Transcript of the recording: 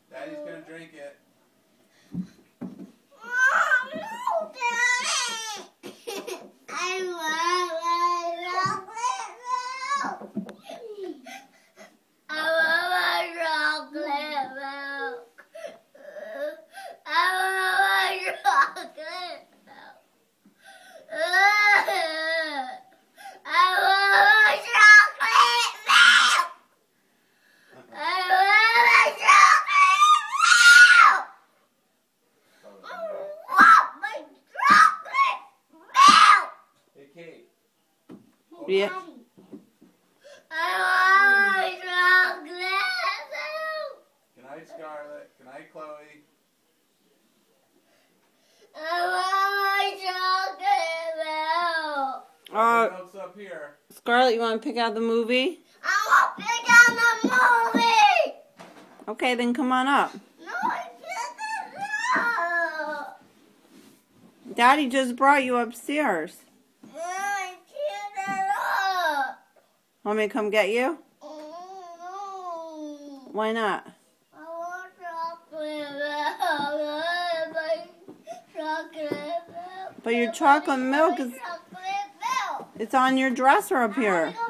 Daddy's gonna drink it. No, Daddy! I want my chocolate milk! I want my chocolate milk! I want my chocolate milk! I want my chocolate milk! I want my chocolate milk! I want my chocolate milk! Hey, Kate. Yeah. I want my chocolate milk! Good night, Scarlett. Good night, Chloe. I want my chocolate milk! Milk's up here. Scarlett, you want to pick out the movie? I want to pick out the movie! Okay, then come on up. No, I can't. Daddy just brought you upstairs. No, I can't. Want me to come get you? No. Why not? I want chocolate milk. I want my chocolate milk. But your chocolate milk is... Chocolate milk. It's on your dresser up here.